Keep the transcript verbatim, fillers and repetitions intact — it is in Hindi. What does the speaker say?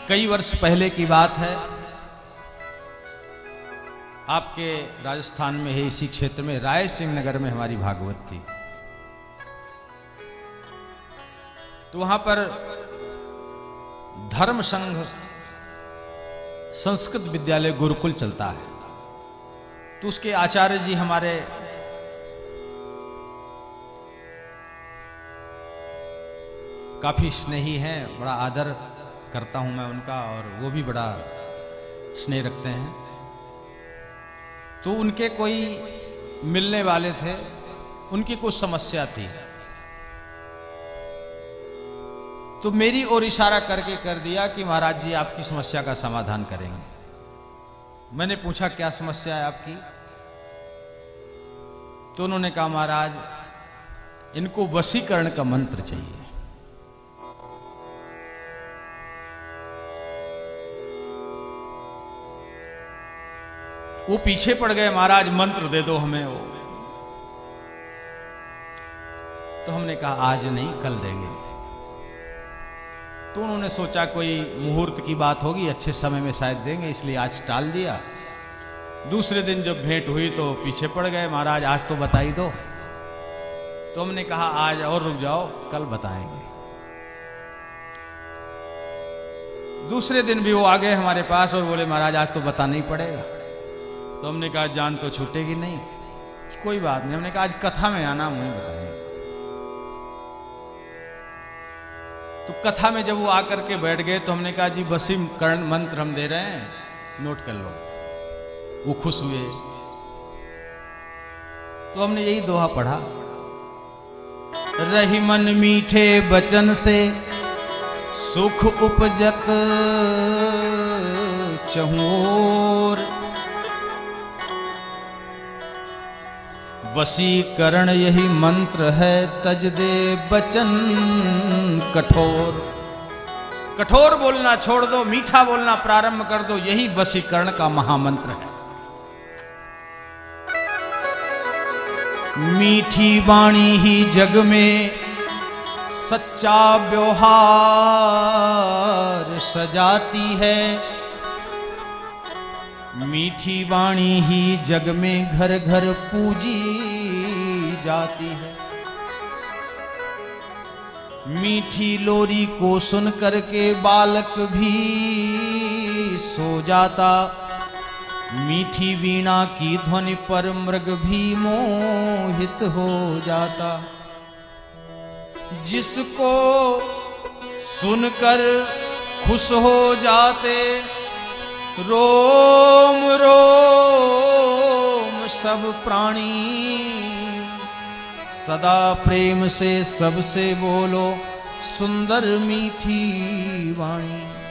कई वर्ष पहले की बात है, आपके राजस्थान में है, इसी क्षेत्र में राय सिंह नगर में हमारी भागवत थी। तो वहां पर धर्म संघ संस्कृत विद्यालय गुरुकुल चलता है। तो उसके आचार्य जी हमारे काफी स्नेही हैं, बड़ा आदर करता हूं मैं उनका, और वो भी बड़ा स्नेह रखते हैं। तो उनके कोई मिलने वाले थे, उनकी कुछ समस्या थी, तो मेरी ओर इशारा करके कर दिया कि महाराज जी आपकी समस्या का समाधान करेंगे। मैंने पूछा क्या समस्या है आपकी? तो उन्होंने कहा महाराज इनको वशीकरण का मंत्र चाहिए। वो पीछे पड़ गए, महाराज मंत्र दे दो हमें वो। तो हमने कहा आज नहीं कल देंगे। तो उन्होंने सोचा कोई मुहूर्त की बात होगी, अच्छे समय में शायद देंगे, इसलिए आज टाल दिया। दूसरे दिन जब भेंट हुई तो पीछे पड़ गए, महाराज आज तो बता ही दो। तो हमने कहा आज और रुक जाओ, कल बताएंगे। दूसरे दिन भी वो आ गए हमारे पास और बोले महाराज आज तो बताना ही पड़ेगा। तो हमने कहा जान तो छूटेगी नहीं, कोई बात नहीं। हमने कहा आज कथा में आना, मुझे बताएंगे। तो कथा में जब वो आकर के बैठ गए तो हमने कहा जी वशीकरण मंत्र हम दे रहे हैं, नोट कर लो। वो खुश हुए। तो हमने यही दोहा पढ़ा, रही मन मीठे बचन से सुख उपजत चहुर, वशीकरण यही मंत्र है तज दे बचन कठोर। कठोर बोलना छोड़ दो, मीठा बोलना प्रारंभ कर दो, यही वशीकरण का महामंत्र है। मीठी वाणी ही जग में सच्चा व्यवहार सजाती है, मीठी वाणी ही जग में घर घर पूजी जाती है। मीठी लोरी को सुन करके बालक भी सो जाता, मीठी वीणा की ध्वनि पर मृग भी मोहित हो जाता। जिसको सुनकर खुश हो जाते रोम रोम सब प्राणी, सदा प्रेम से सबसे बोलो सुंदर मीठी वाणी।